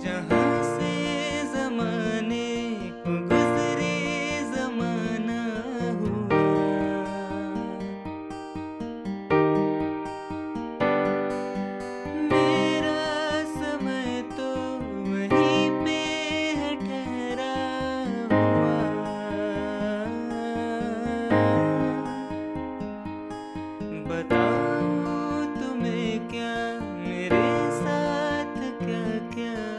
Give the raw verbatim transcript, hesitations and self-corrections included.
जहाँ से ज़माने को गुज़रे ज़माना हुआ। मेरा समय तो वहीं पे है ठहरा हुआ। बताओ तुम्हें क्या मेरे साथ क्या क्या